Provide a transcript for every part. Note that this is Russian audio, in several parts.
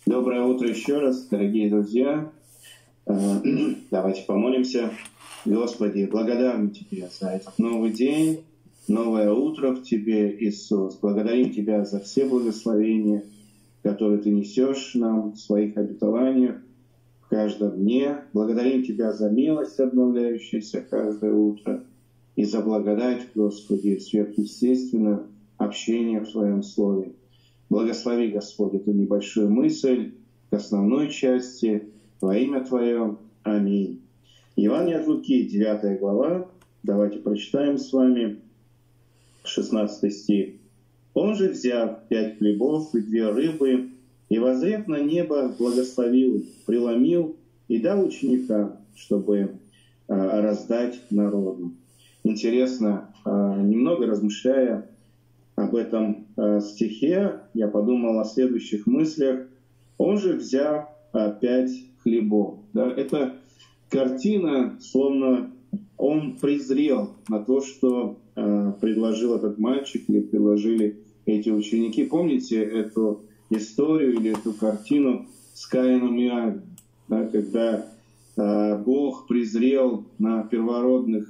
Доброе утро еще раз, дорогие друзья. Давайте помолимся. Господи, благодарны Тебе за этот новый день, новое утро в Тебе, Иисус. Благодарим Тебя за все благословения, которые Ты несешь нам в своих обетованиях в каждом дне. Благодарим Тебя за милость, обновляющуюся каждое утро, и за благодать, Господи, сверхъестественное общение в Твоем Слове. Благослови, Господь, эту небольшую мысль к основной части во имя Твое. Аминь. Евангелие от Луки, 9 глава. Давайте прочитаем с вами 16 стих. «Он же, взяв 5 хлебов и 2 рыбы, и, воззрев на небо, благословил их, преломил и дал ученикам, чтобы раздать народу». Интересно, немного размышляя об этом стихе, я подумал о следующих мыслях. Он же, взяв 5 хлебов. Да, это картина, словно он презрел на то, что предложил этот мальчик или предложили эти ученики. Помните эту историю или эту картину с Каином и Авелем, да, когда Бог презрел на первородных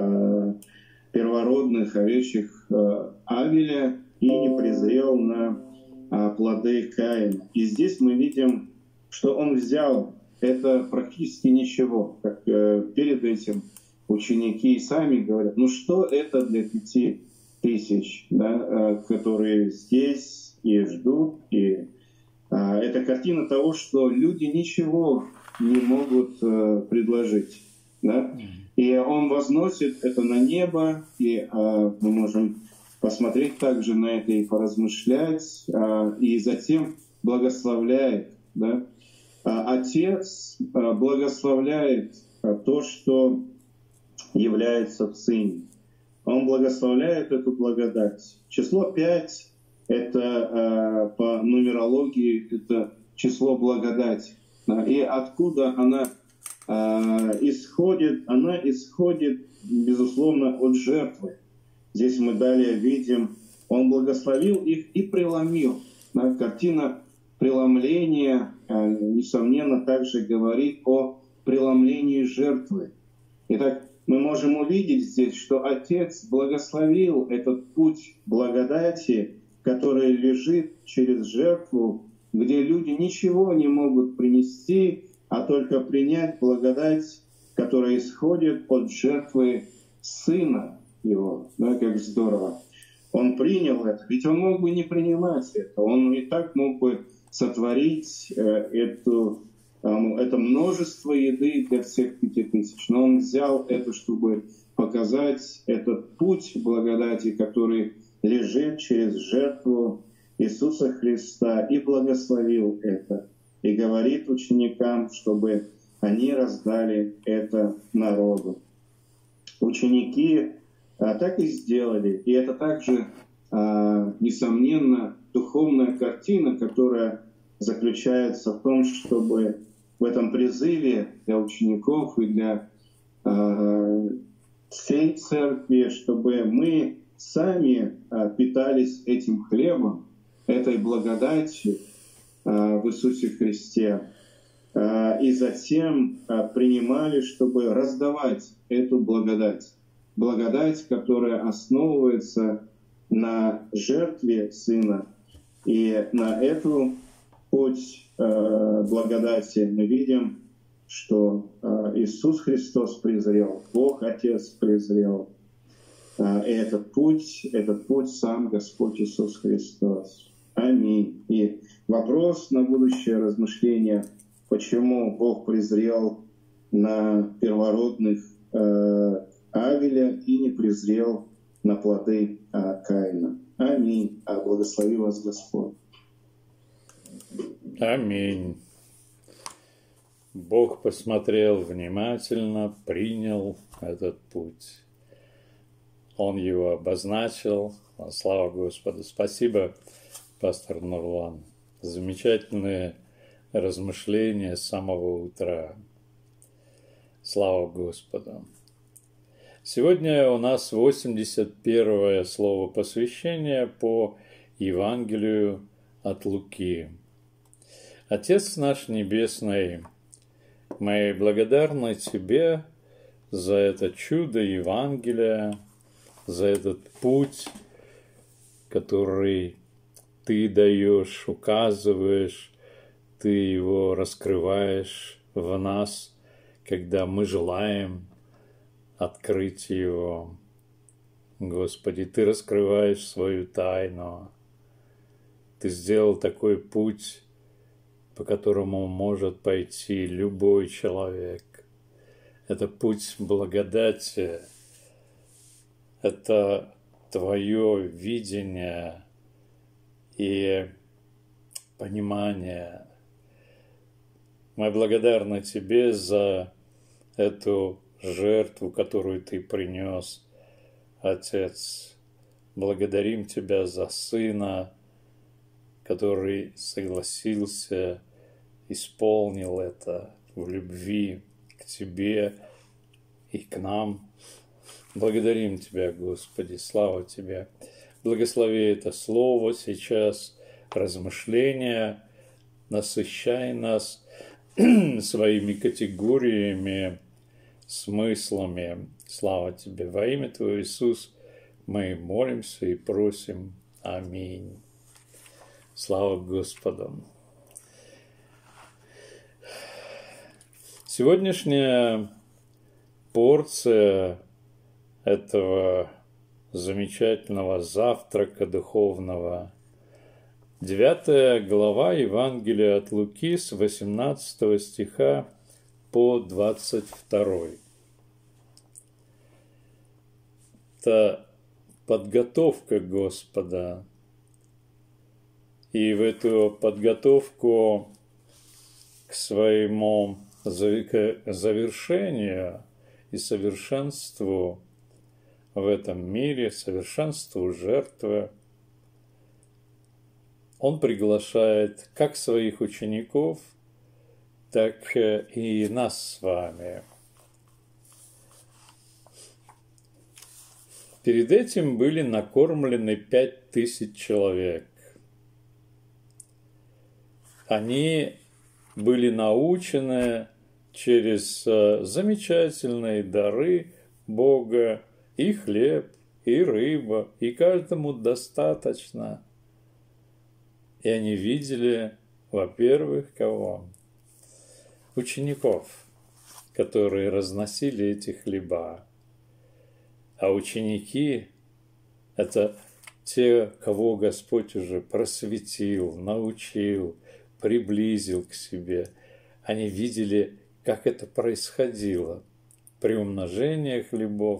овечьих Авеля и не презрел на плоды Каина. И здесь мы видим, что он взял это практически ничего. Как перед этим ученики сами говорят, ну что это для 5000, да, которые здесь и ждут. И это картина того, что люди ничего не могут предложить. Да? И он возносит это на небо, и мы можем посмотреть также на это и поразмышлять, и затем благословляет. Да? Отец благословляет то, что является в Сыне. Он благословляет эту благодать. Число 5 — это по нумерологии это число благодати. И откуда она исходит? Она исходит, безусловно, от жертвы. Здесь мы далее видим, он благословил их и преломил. Да, картина преломления, несомненно, также говорит о преломлении жертвы. Итак, мы можем увидеть здесь, что Отец благословил этот путь благодати, который лежит через жертву, где люди ничего не могут принести, а только принять благодать, которая исходит от жертвы Сына Его. Да, как здорово. Он принял это, ведь он мог бы не принимать это, он и так мог бы сотворить это множество еды для всех 5000. Но он взял это, чтобы показать этот путь благодати, который лежит через жертву Иисуса Христа, и благословил это. И говорит ученикам, чтобы они раздали это народу. Ученики так и сделали. И это также, несомненно, духовная картина, которая заключается в том, чтобы в этом призыве для учеников и для всей церкви, чтобы мы сами питались этим хлебом, этой благодатью в Иисусе Христе, и затем принимали, чтобы раздавать эту благодать. Благодать, которая основывается на жертве Сына. И на эту путь благодати мы видим, что Иисус Христос презрел, Бог Отец презрел. И этот путь сам Господь Иисус Христос. Аминь. И вопрос на будущее размышление, почему Бог презрел на первородных Авеля и не презрел на плоды Каина. Аминь. Благослови вас Господь. Аминь. Бог посмотрел внимательно, принял этот путь. Он его обозначил. Слава Господу. Спасибо, пастор Нурлан. Замечательные размышления с самого утра. Слава Господу. Сегодня у нас 81-е слово посвящения по Евангелию от Луки. Отец наш Небесный, мы благодарны Тебе за это чудо Евангелия, за этот путь, который Ты даешь, указываешь, Ты его раскрываешь в нас, когда мы желаем открыть его. Господи, Ты раскрываешь свою тайну. Ты сделал такой путь, по которому может пойти любой человек. Это путь благодати. Это Твое видение и понимание. Мы благодарны Тебе за эту жертву, которую Ты принес, Отец. Благодарим Тебя за Сына, который согласился, исполнил это в любви к Тебе и к нам. Благодарим Тебя, Господи, слава Тебе. Благослови это слово сейчас, размышления, насыщай нас своими категориями, смыслами. Слава Тебе. Во имя Твое, Иисус, мы молимся и просим. Аминь. Слава Господу. Сегодняшняя порция этого замечательного завтрака духовного. 9 глава Евангелия от Луки с 18 стиха по 22. Это подготовка Господа. И в эту подготовку к своему завершению и совершенству в этом мире, совершенству жертвы, Он приглашает как своих учеников, так и нас с вами. Перед этим были накормлены 5000 человек. Они были научены через замечательные дары Бога, и хлеб, и рыба, и каждому достаточно. И они видели, во-первых, кого? Учеников, которые разносили эти хлеба. А ученики – это те, кого Господь уже просветил, научил, приблизил к себе. Они видели, как это происходило при умножении хлебов.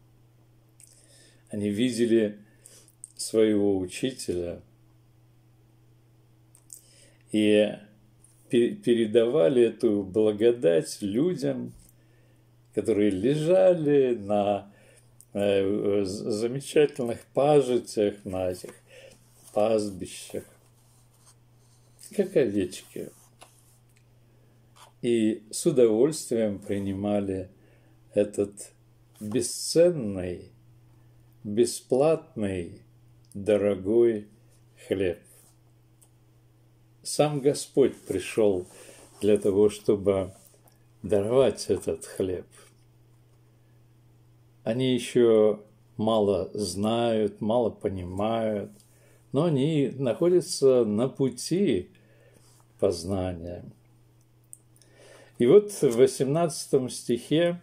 Они видели своего учителя и передавали эту благодать людям, которые лежали на замечательных пажитях, на этих пастбищах, как овечки, и с удовольствием принимали этот бесценный, бесплатный, дорогой хлеб. Сам Господь пришел для того, чтобы даровать этот хлеб. Они еще мало знают, мало понимают, но они находятся на пути познания. И вот в 18 стихе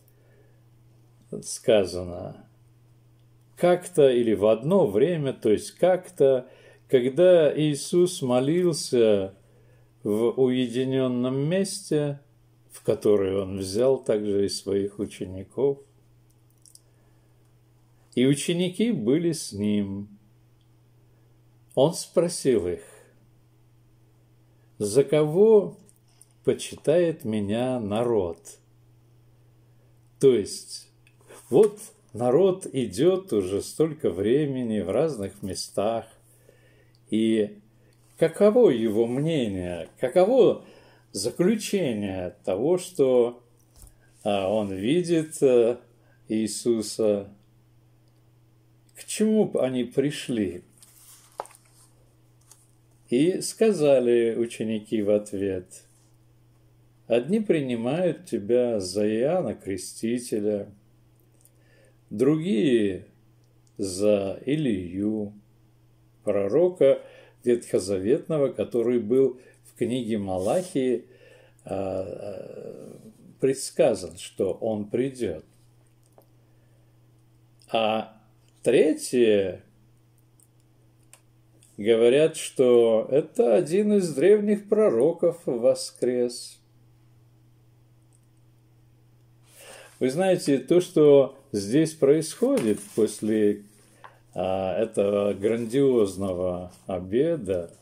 сказано: как-то или в одно время, то есть как-то, когда Иисус молился в уединенном месте, в которое Он взял также и своих учеников, и ученики были с Ним, Он спросил их: «За кого почитает меня народ?» То есть, вот народ идет уже столько времени в разных местах, и каково его мнение, каково заключение того, что он видит Иисуса, к чему они пришли? И сказали ученики в ответ: одни принимают тебя за Иоанна Крестителя, другие за Илию, пророка ветхозаветного, который был в книге Малахии предсказан, что он придет. А третьи говорят, что это один из древних пророков воскрес. Вы знаете, то, что здесь происходит после этого грандиозного обеда,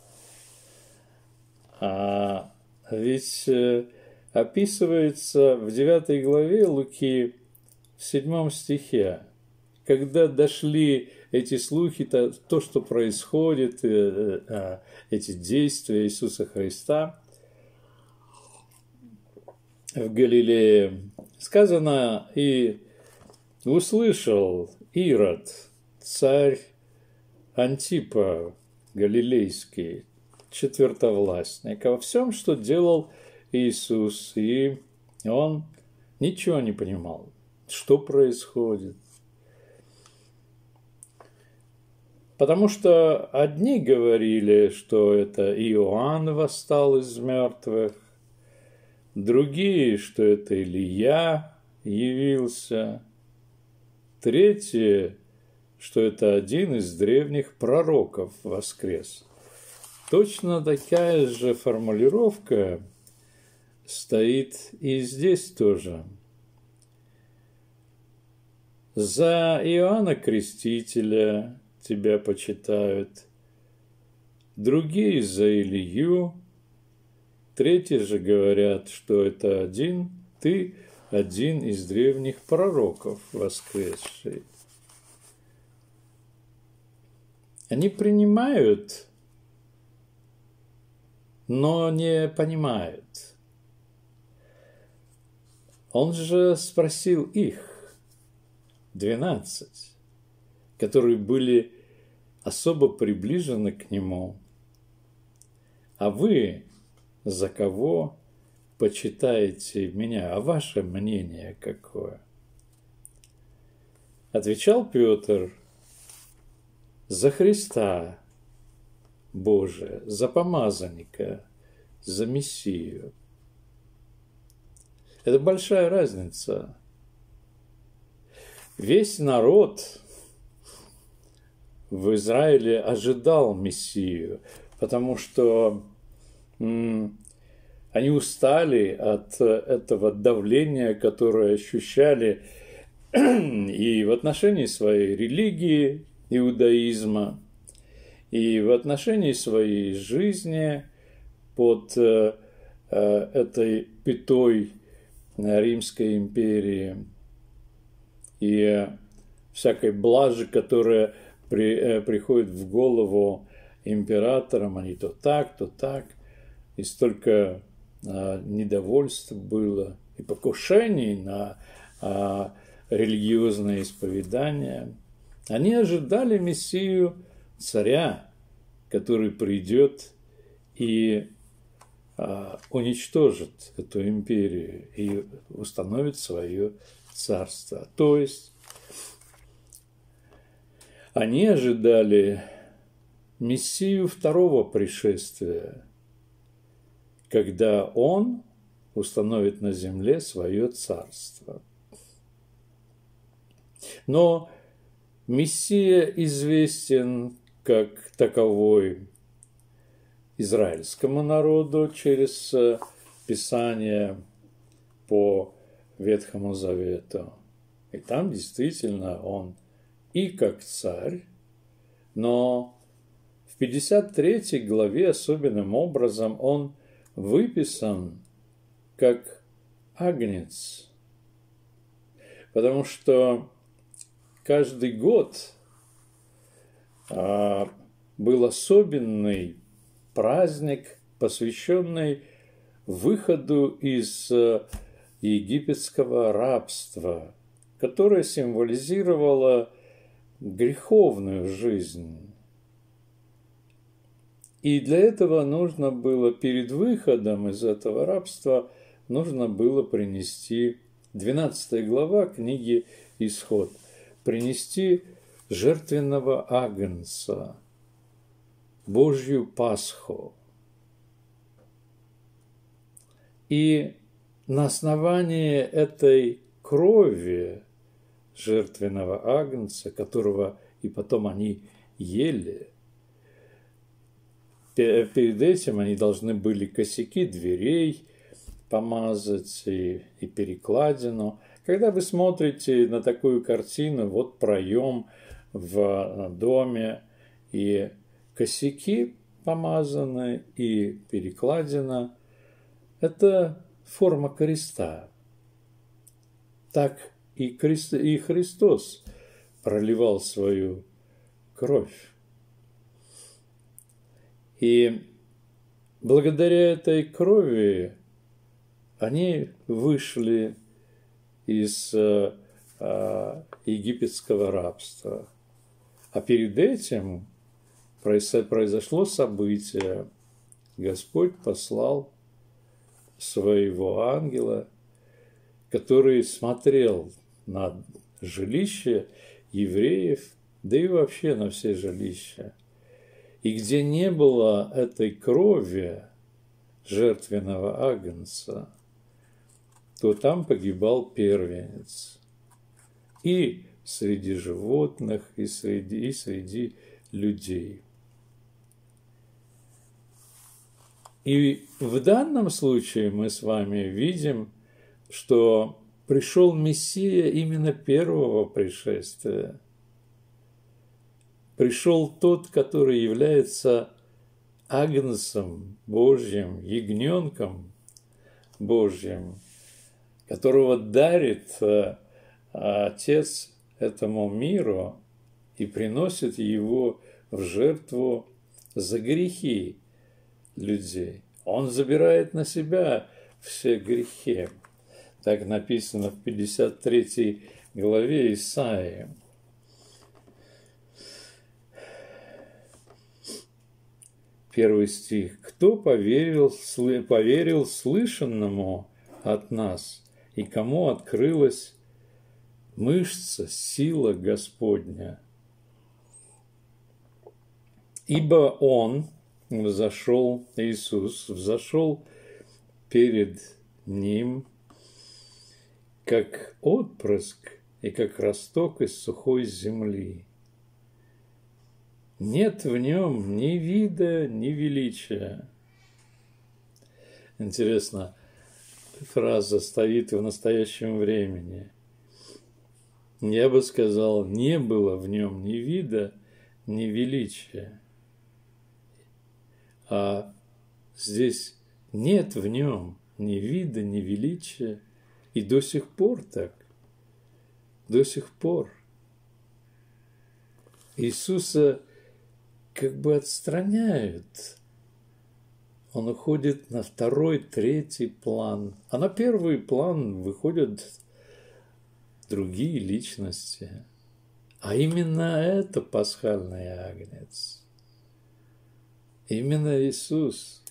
ведь описывается в 9 главе Луки в 7 стихе, когда дошли эти слухи, то, что происходит, эти действия Иисуса Христа в Галилее, сказано: и услышал Ирод, царь Антипа Галилейский, четвертовластник, во всем, что делал Иисус, и он ничего не понимал, что происходит. Потому что одни говорили, что это Иоанн восстал из мертвых, другие, что это Илия явился, третьи, что это один из древних пророков воскрес. Точно такая же формулировка стоит и здесь тоже. За Иоанна Крестителя тебя почитают, другие за Илью, третьи же говорят, что это ты один из древних пророков воскресший. Они принимают, но не понимают. Он же спросил их, 12, которые были особо приближены к нему: а вы за кого почитаете меня? А ваше мнение какое? Отвечал Петр: за Христа Божия, за помазанника, за Мессию. Это большая разница. Весь народ в Израиле ожидал Мессию, потому что они устали от этого давления, которое ощущали и в отношении своей религии, иудаизма, и в отношении своей жизни под этой пятой Римской империи и всякой блажи, которая приходит в голову императорам, они то так, и столько недовольств было и покушений на религиозное исповедание. Они ожидали Мессию, царя, который придет и уничтожит эту империю и установит свое царство. То есть они ожидали Мессию второго пришествия, когда он установит на земле свое царство. Но Мессия известен как таковой израильскому народу через Писание по Ветхому Завету. И там действительно он и как царь, но в 53 главе особенным образом он выписан как агнец, потому что каждый год был особенный праздник, посвященный выходу из египетского рабства, которое символизировало греховную жизнь. И для этого нужно было перед выходом из этого рабства, нужно было принести, 12 глава книги «Исход», принести жертвенного агнца, Божью Пасху. И на основании этой крови жертвенного агнца, которого и потом они ели, перед этим они должны были косяки дверей помазать и перекладину. Когда вы смотрите на такую картину, вот проем в доме, и косяки помазаны, и перекладина, это форма креста. Так и Христос проливал свою кровь. И благодаря этой крови они вышли из египетского рабства. А перед этим произошло событие. Господь послал своего ангела, который смотрел на жилище евреев, да и вообще на все жилища. И где не было этой крови жертвенного агнца, то там погибал первенец. И среди животных, и среди людей. И в данном случае мы с вами видим, что пришел Мессия именно первого пришествия. Пришел тот, который является агнцем Божьим, ягненком Божьим, которого дарит Отец этому миру и приносит его в жертву за грехи людей. Он забирает на себя все грехи. Так написано в 53 главе Исаии. Первый стих. «Кто поверил слышанному от нас, и кому открылась мышца, сила Господня? Ибо Он взошел, Иисус, взошел перед Ним, как отпрыск и как росток из сухой земли. Нет в нем ни вида, ни величия». Интересно, фраза стоит в настоящем времени. Я бы сказал, не было в нем ни вида, ни величия. А здесь нет в нем ни вида, ни величия. И до сих пор так. До сих пор. Иисуса как бы отстраняют. Он уходит на второй, третий план. А на первый план выходят другие личности. А именно это пасхальный агнец. Именно Иисус.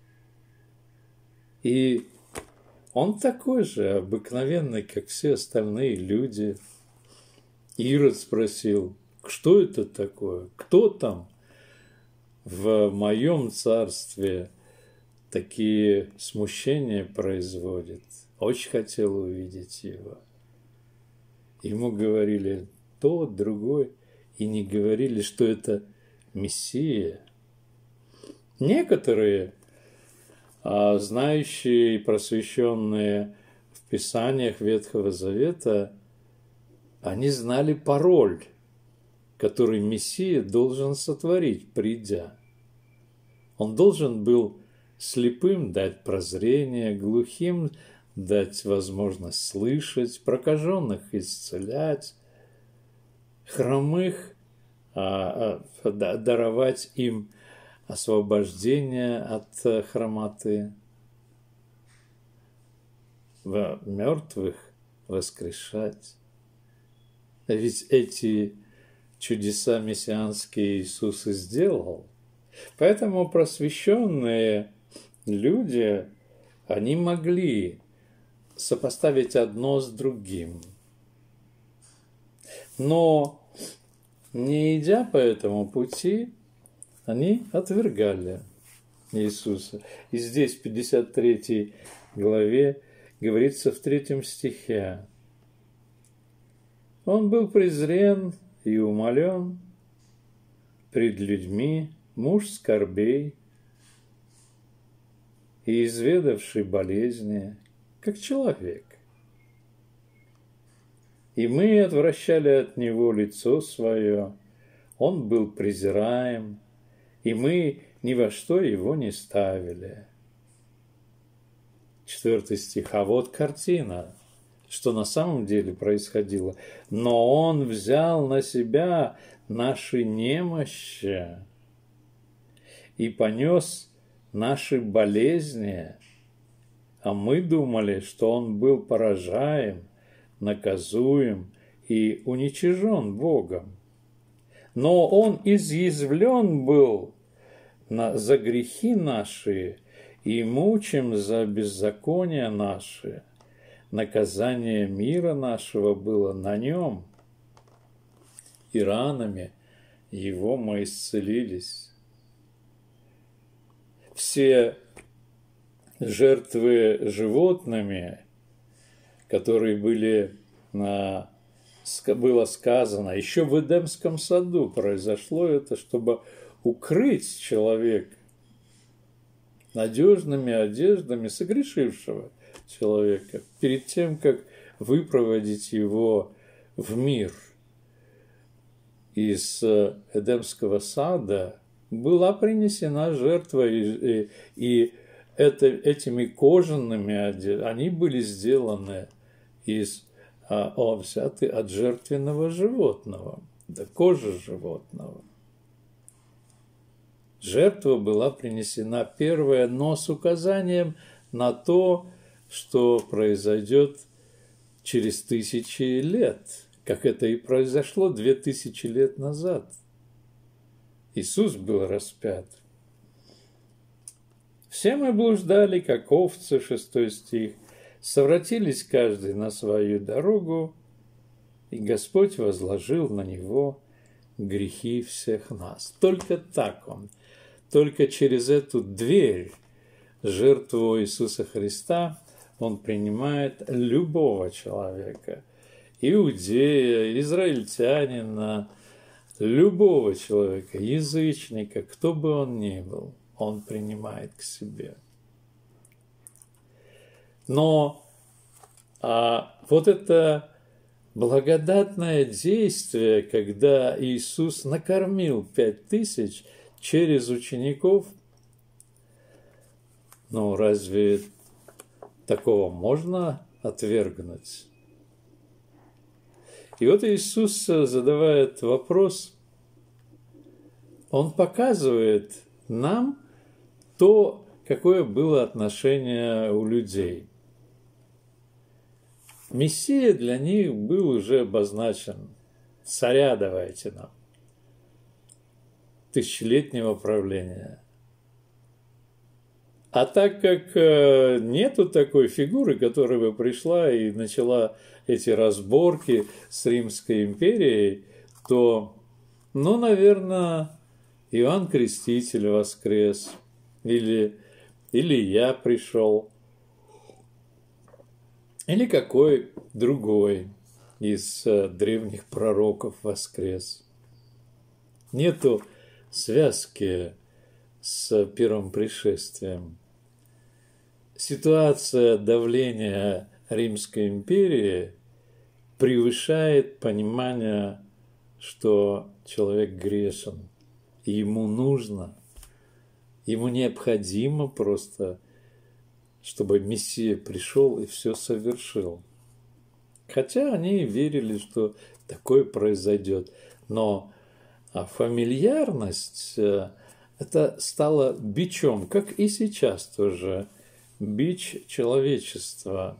И Он такой же обыкновенный, как все остальные люди. Ирод спросил, что это такое? Кто там в моем царстве такие смущения производит? Очень хотел увидеть его. Ему говорили тот, другой, и не говорили, что это Мессия. Некоторые, знающие и просвещенные в Писаниях Ветхого Завета, они знали пароль, который Мессия должен сотворить, придя. Он должен был слепым дать прозрение, глухим дать возможность слышать, прокаженных исцелять, хромых даровать им освобождение от хромоты, мертвых воскрешать. Ведь эти чудеса мессианские Иисус и сделал. Поэтому просвещенные люди, они могли сопоставить одно с другим. Но, не идя по этому пути, они отвергали Иисуса. И здесь, в 53 главе, говорится в 3 стихе: «Он был презрен и умолен пред людьми, муж скорбей и изведавший болезни, как человек. И мы отвращали от него лицо свое, он был презираем, и мы ни во что его не ставили». 4 стих. А вот картина, что на самом деле происходило. «Но он взял на себя наши немощи и понес наши болезни, а мы думали, что он был поражаем, наказуем и уничижен Богом. Но он изъязвлен был за грехи наши и мучим за беззакония наши. Наказание мира нашего было на нем, и ранами его мы исцелились». Все жертвы животными, которые было сказано, еще в Эдемском саду произошло это, чтобы укрыть человека надежными одеждами согрешившего человека перед тем, как выпроводить его в мир. Из Эдемского сада была принесена жертва, и этими кожаными одеждами, они были сделаны взяты от жертвенного животного, кожи животного. Жертва была принесена первая, но с указанием на то, что произойдет через 1000 лет, как это и произошло 2000 лет назад. Иисус был распят. «Все мы блуждали, как овцы», 6 стих, «совратились каждый на свою дорогу, и Господь возложил на него грехи всех нас». Только так Он, только через эту дверь, жертву Иисуса Христа, Он принимает любого человека, иудея, израильтянина, любого человека, язычника, кто бы он ни был, Он принимает к себе. Но вот это благодатное действие, когда Иисус накормил 5000 через учеников, разве такого можно отвергнуть? И вот Иисус задавает вопрос, Он показывает нам то, какое было отношение у людей. Мессия для них был уже обозначен. Царя давайте нам. Тысячелетнего правления. А так как нету такой фигуры, которая бы пришла и начала эти разборки с Римской империей, то, наверное, Иоанн Креститель воскрес, или я пришел, или какой другой из древних пророков воскрес. Нету связки с первым пришествием. Ситуация давления Римской империи превышает понимание, что человек грешен, и ему необходимо просто, чтобы Мессия пришел и все совершил. Хотя они верили, что такое произойдет. Но фамильярность это стало бичом, как и сейчас тоже, бич человечества,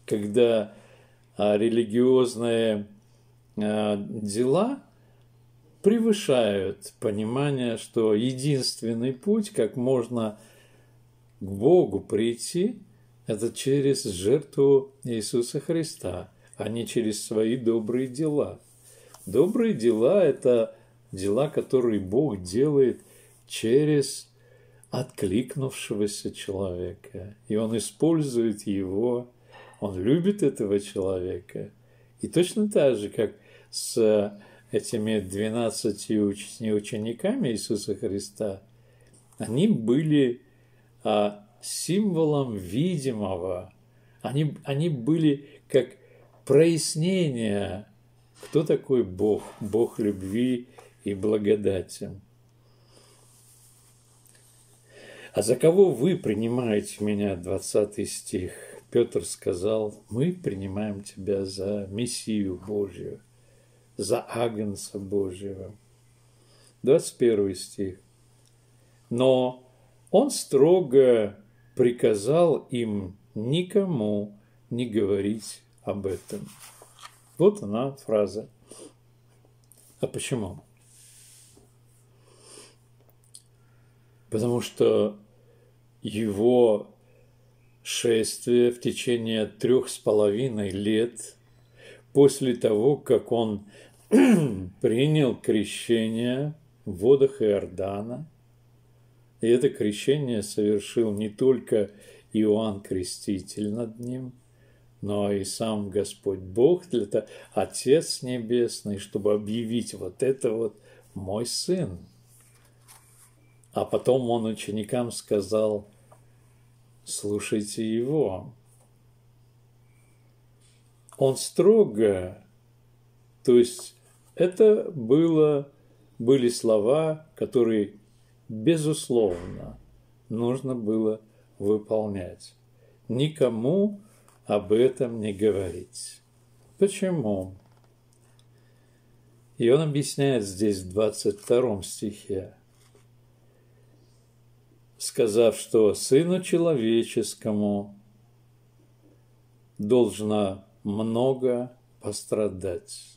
когда религиозные дела превышают понимание, что единственный путь, как можно к Богу прийти, это через жертву Иисуса Христа, а не через свои добрые дела. Добрые дела – это дела, которые Бог делает через откликнувшегося человека. И Он использует его, Он любит этого человека. И точно так же, как с этими 12 учениками Иисуса Христа, они были символом видимого, они были как прояснение, кто такой Бог, Бог любви и благодати. «А за кого вы принимаете меня?» 20 стих. Петр сказал: «Мы принимаем тебя за Мессию Божию, за Агнца Божьего». 21 стих. «Но он строго приказал им никому не говорить об этом». Вот она фраза. А почему? Потому что его шествие в течение 3,5 лет после того, как он принял крещение в водах Иордана, и это крещение совершил не только Иоанн Креститель над ним, но и сам Господь Бог, Отец Небесный, чтобы объявить вот это вот мой Сын. А потом он ученикам сказал: слушайте его. Он строго, то есть это были слова, которые, безусловно, нужно было выполнять. Никому об этом не говорить. Почему? И он объясняет здесь в 22 стихе, сказав, что Сыну Человеческому должно много пострадать.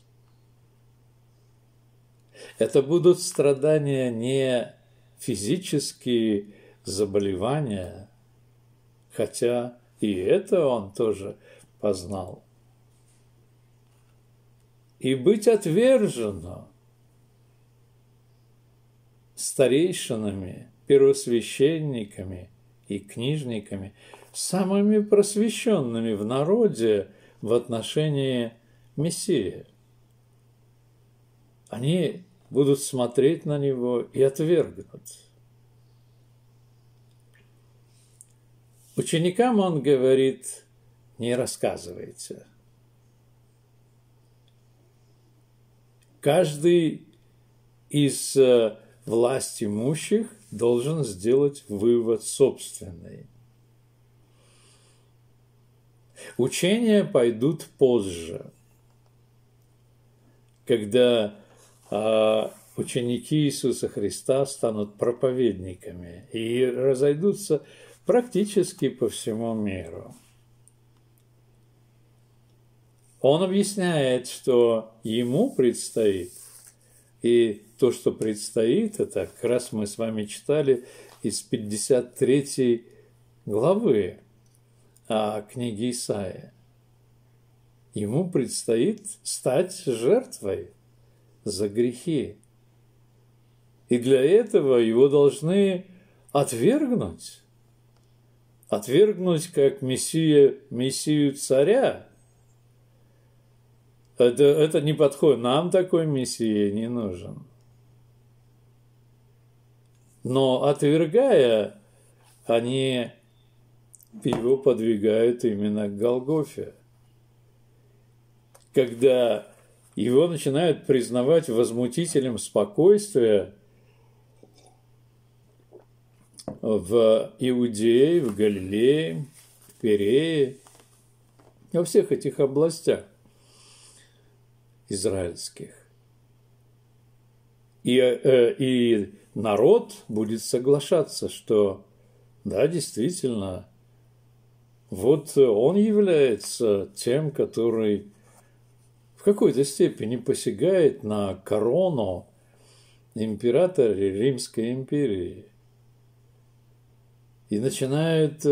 Это будут страдания не физические заболевания, хотя и это он тоже познал. И быть отвержено старейшинами, первосвященниками и книжниками, самыми просвещенными в народе в отношении Мессии. Они будут смотреть на него и отвергнут. Ученикам он говорит: не рассказывайте. Каждый из власть имущих должен сделать вывод собственный. Учения пойдут позже, когда ученики Иисуса Христа станут проповедниками и разойдутся практически по всему миру. Он объясняет, что ему предстоит, и то, что предстоит, это как раз мы с вами читали из 53 главы книги Исаии. Ему предстоит стать жертвой за грехи. И для этого его должны отвергнуть. Отвергнуть как Мессию царя. Это не подходит. Нам такой Мессия не нужен. Но отвергая, они его подвигают именно к Голгофе. Когда его начинают признавать возмутителем спокойствия в Иудее, в Галилее, в Перее, во всех этих областях израильских. И народ будет соглашаться, что да, действительно, вот он является тем, который в какой-то степени посягает на корону императоры Римской империи и начинают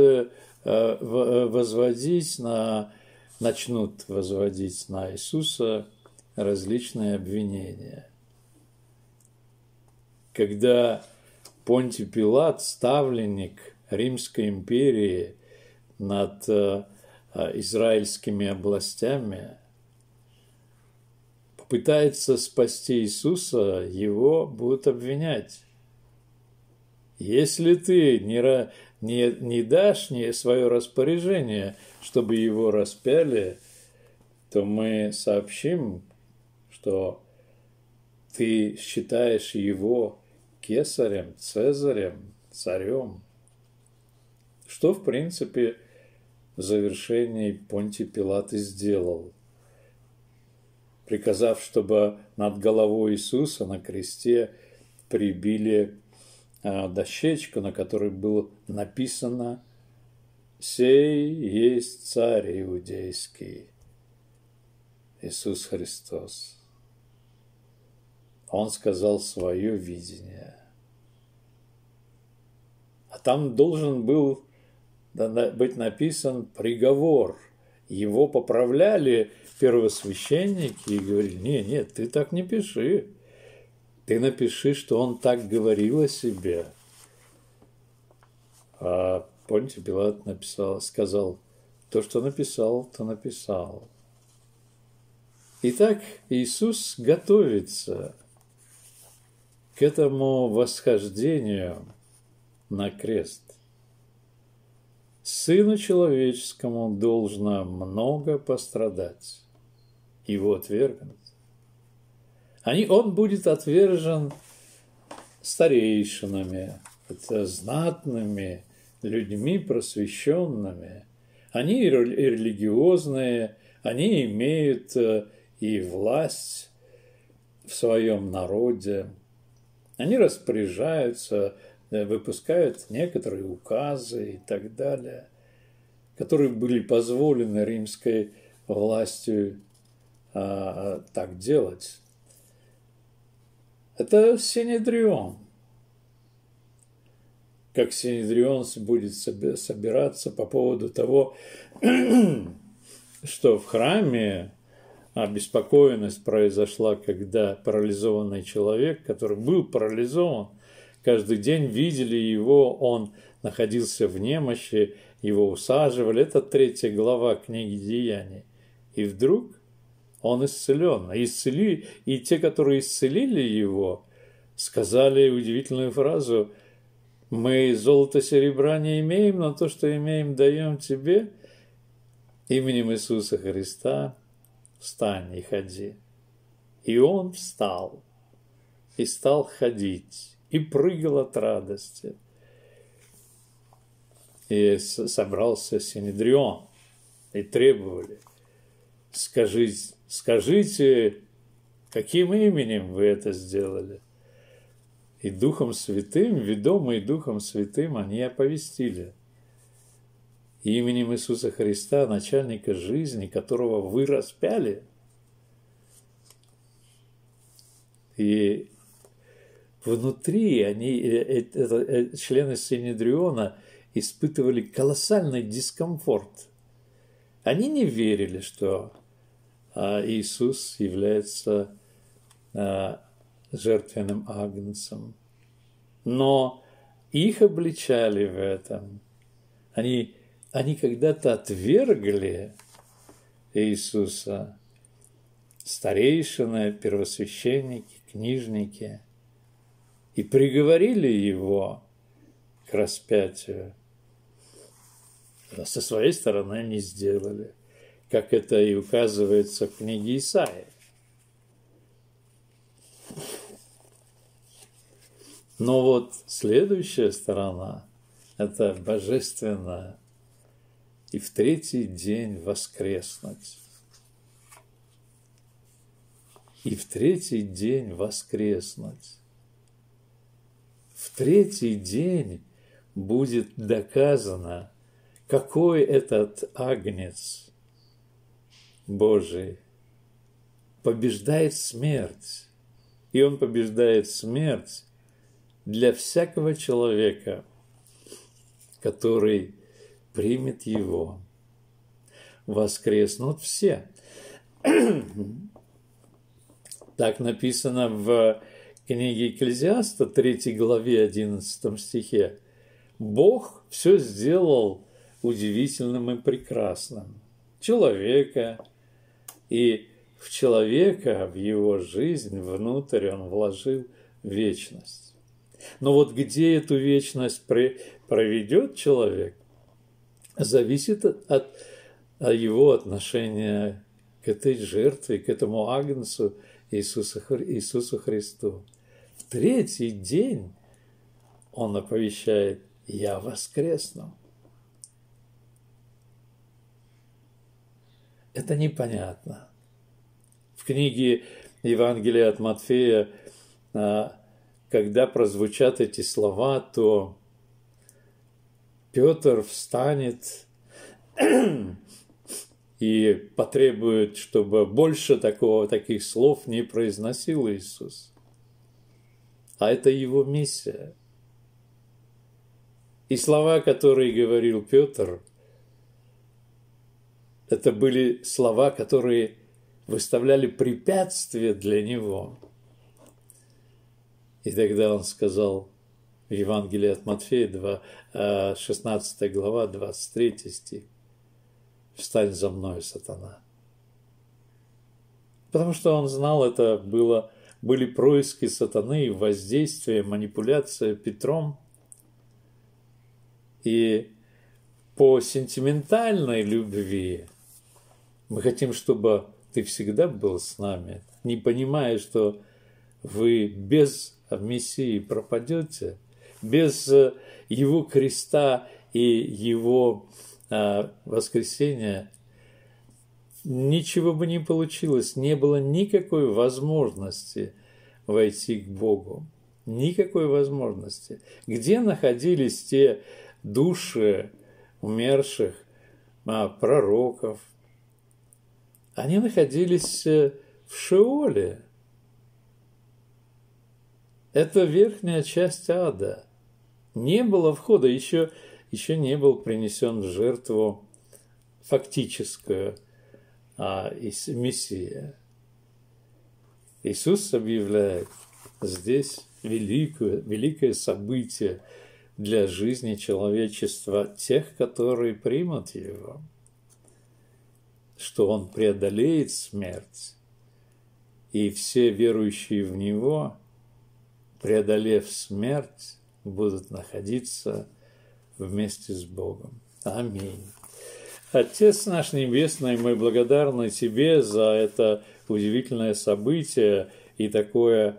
начнут возводить на Иисуса различные обвинения. Когда Понтий Пилат, ставленник Римской империи над израильскими областями, попытается спасти Иисуса, его будут обвинять. Если ты не дашь свое распоряжение, чтобы его распяли, то мы сообщим, что ты считаешь его кесарем, цезарем, царем. Что, в принципе, в завершении Понтий Пилат и сделал, приказав, чтобы над головой Иисуса на кресте прибили дощечку, на которой было написано: «Сей есть царь иудейский, Иисус Христос». Он сказал свое видение. А там должен был быть написан приговор. Его поправляли первосвященники и говорили: нет, ты так не пиши. Ты напиши, что он так говорил о себе. А Понтий Пилат сказал: то, что написал, то написал. Итак, Иисус готовится к этому восхождению на крест. Сыну человеческому должно много пострадать, его отвергнут. Он будет отвержен старейшинами, это знатными людьми просвещенными. Они религиозные, они имеют и власть в своем народе. Они распоряжаются, выпускают некоторые указы и так далее, которые были позволены римской властью так делать. Это Синедрион. Как Синедрион будет собираться по поводу того, что в храме обеспокоенность произошла, когда парализованный человек, который был парализован, каждый день видели его, он находился в немощи, его усаживали. Это 3 глава книги Деяний. И вдруг он исцелен. И те, которые исцелили его, сказали удивительную фразу: «Мы золота, серебра не имеем, но то, что имеем, даем тебе. Именем Иисуса Христа встань и ходи». И он встал и стал ходить, и прыгал от радости. И собрался Синедрион, и требовали: скажите, каким именем вы это сделали? И Духом Святым, ведомые Духом Святым, они оповестили: именем Иисуса Христа, начальника жизни, которого вы распяли. И внутри члены Синедриона испытывали колоссальный дискомфорт. Они не верили, что Иисус является жертвенным агнцем. Но их обличали в этом. Они когда-то отвергли Иисуса. Старейшины, первосвященники, книжники. И приговорили его к распятию. Но со своей стороны они сделали, как это и указывается в книге Исаии. Но вот следующая сторона – это божественная. И в 3-й день воскреснуть. И в 3-й день воскреснуть. В 3-й день будет доказано, какой этот агнец Божий побеждает смерть и Он побеждает смерть для всякого человека, который примет Его. Воскреснут все. Так написано в книге Екклезиаста, 3 главе, 11 стихе. Бог все сделал удивительным и прекрасным. Человека, и в человека, в его жизнь, внутрь он вложил вечность. Но вот где эту вечность проведет человек, зависит от его отношения к этой жертве, к этому агнцу Иисусу Христу. В третий день он оповещает: «Я воскресну». Это непонятно. В книге Евангелия от Матфея, когда прозвучат эти слова, то Петр встанет и потребует, чтобы больше таких слов не произносил Иисус. А это его миссия. И слова, которые говорил Петр, это были слова, которые выставляли препятствия для него. И тогда он сказал в Евангелии от Матфея, 16 глава, 23 стих: «Встань за мною, сатана». Потому что он знал, это были происки сатаны, воздействие, манипуляция Петром. И по сентиментальной любви мы хотим, чтобы ты всегда был с нами, не понимая, что вы без Мессии пропадете, без Его креста и Его воскресения ничего бы не получилось, не было никакой возможности войти к Богу. Никакой возможности. Где находились те души умерших пророков? Они находились в Шеоле. Это верхняя часть ада. Не было входа, еще не был принесен в жертву фактическую Мессия. Иисус объявляет здесь великое событие для жизни человечества, тех, которые примут Его, что Он преодолеет смерть, и все верующие в Него, преодолев смерть, будут находиться вместе с Богом. Аминь. Отец наш Небесный, мы благодарны Тебе за это удивительное событие и такое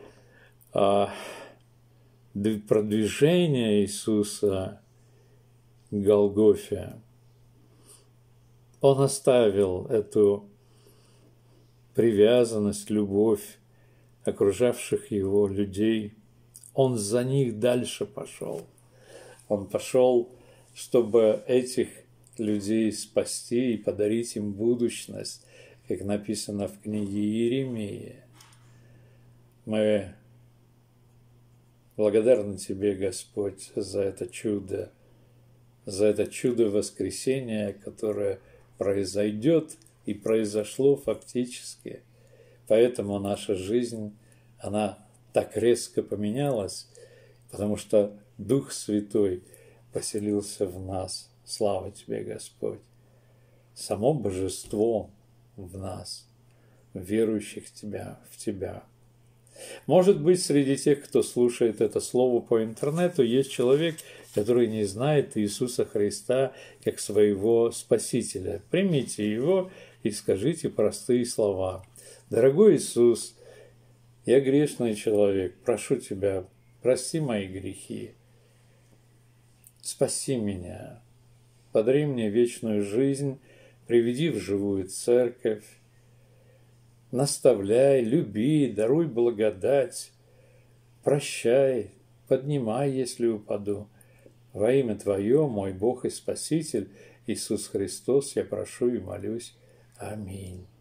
продвижение Иисуса к Голгофе. Он оставил эту привязанность, любовь окружавших Его людей. Он за них дальше пошел. Он пошел, чтобы этих людей спасти и подарить им будущность, как написано в книге Иеремии. Мы благодарны Тебе, Господь, за это чудо воскресения, которое произойдет и произошло фактически. Поэтому наша жизнь, она так резко поменялась, потому что Дух Святой поселился в нас. Слава Тебе, Господь! Само Божество в нас, верующих в Тебя. Может быть, среди тех, кто слушает это слово по интернету, есть человек, который не знает Иисуса Христа как своего Спасителя. Примите Его и скажите простые слова. Дорогой Иисус, я грешный человек, прошу Тебя, прости мои грехи, спаси меня, подари мне вечную жизнь, приведи в живую церковь, наставляй, люби, даруй благодать, прощай, поднимай, если упаду. Во имя Твое, мой Бог и Спаситель, Иисус Христос, я прошу и молюсь. Аминь.